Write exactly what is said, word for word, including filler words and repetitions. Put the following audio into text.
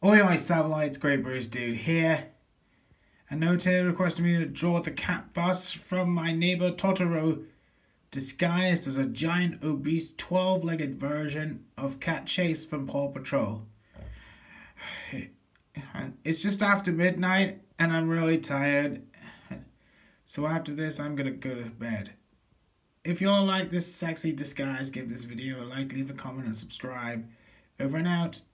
Oi oi satellites, Great Bruce Dude here. And no Taylor requested me to draw the cat bus from my neighbor Totoro, disguised as a giant obese twelve-legged version of Cat Chase from Paw Patrol. It's just after midnight and I'm really tired. So after this I'm gonna go to bed. If you all like this sexy disguise, give this video a like, leave a comment and subscribe. Over and out.